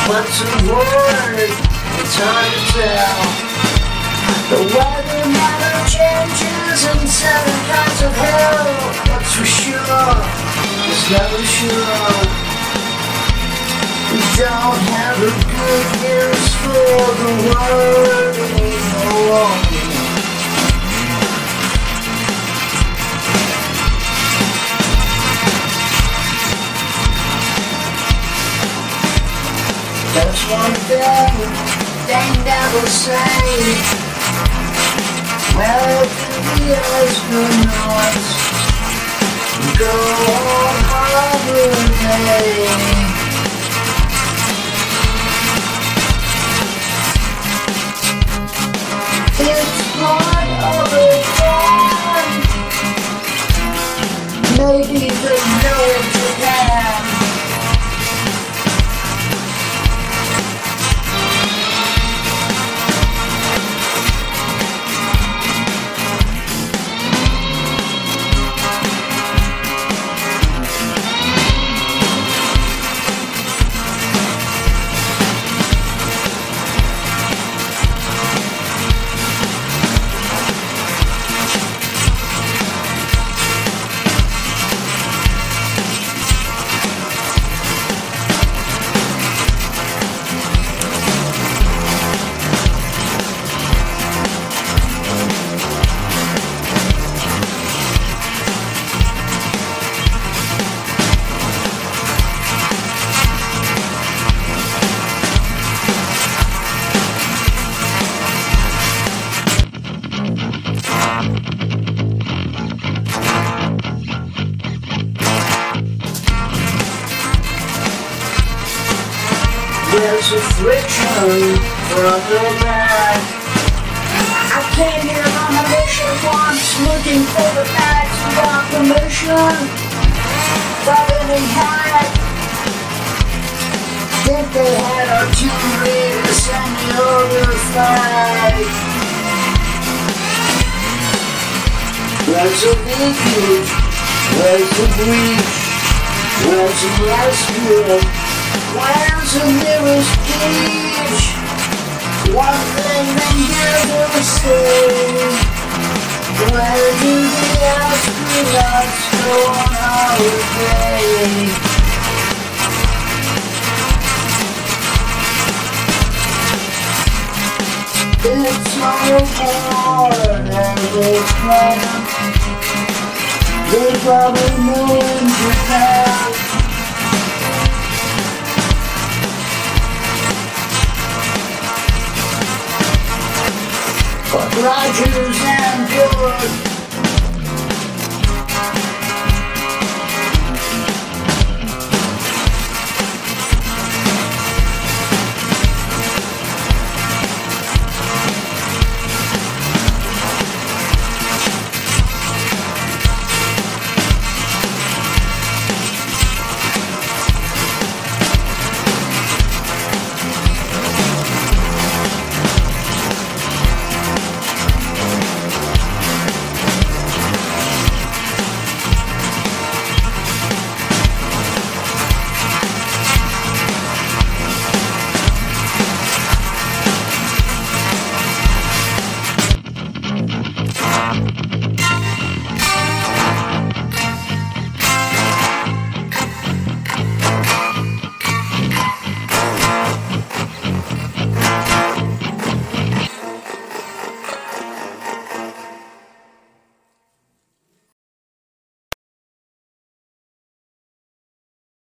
What's a word? It's hard to tell. The weather never changes in 7 kinds of hell. What's for sure is never sure. We don't have a good news for the world anymore. There's one thing they never say. Well, to the astronauts go on holiday. It's part of a plan. Maybe they know Japan. There's a friction from the back. I came here on a mission once, looking for the facts without permission. But any hack, think they had artillery to send the other flag. There's a leakage, there's a breach, there's a rescue. Where's the nearest beach? One thing they never say. Where do the astronauts go on holiday? It's so hard and they plan. They probably know in Japan. Rogers and Bill